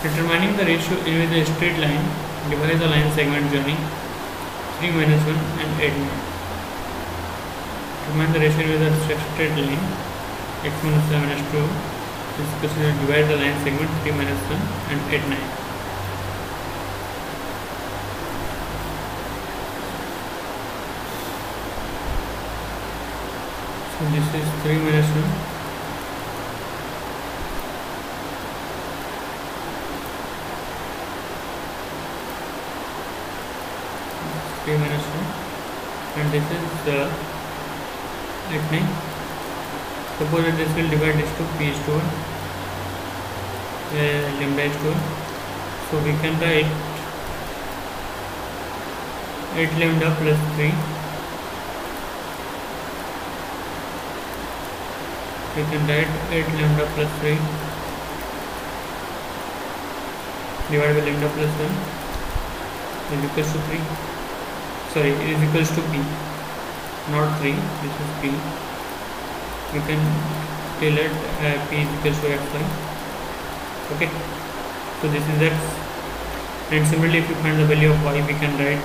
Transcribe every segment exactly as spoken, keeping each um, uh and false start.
Determining the ratio with a straight line, divide the line segment joining three minus one and eight nine. Determine the ratio with a straight line x minus seven minus two is equal to divide the line segment three minus one and eight nine. So this is three minus one. three minus one, and this is uh, eight nine. Suppose that this will divide this to p is to one, uh, lambda is to one. So we can write eight lambda plus three. We can write eight lambda plus three divided by lambda plus one is equals to three. Sorry, it is equals to p, not three. This is p. We can tell it uh, p is equals to xy. Okay, so this is x. And similarly, if you find the value of y, we can write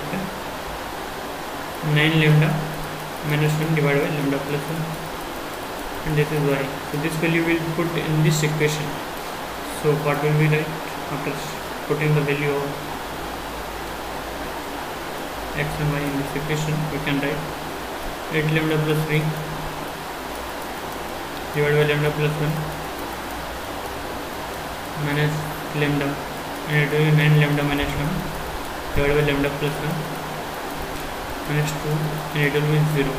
nine lambda minus one divided by lambda plus one, and this is y. So this value will put in this equation. So what will we write after putting the value of x and y in this equation? We can write eight lambda plus three divided by lambda plus one minus lambda, and it will be nine lambda minus one divided by lambda plus one minus two, and it will be zero.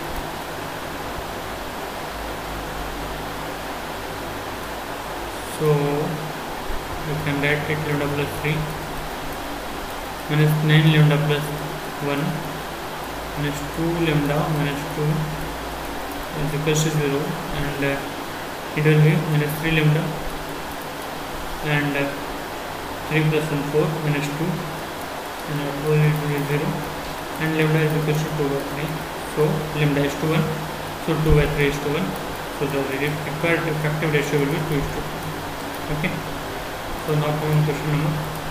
So we can write eight lambda plus three minus nine lambda plus one minus two lambda minus two is equals to zero, and uh, it will be minus three lambda, and uh, three plus one four minus two, and all it will be zero, and lambda is equals to two by three. So lambda is to one, so two by three is to one. So the required effective ratio will be two is to one. Okay, so now coming question number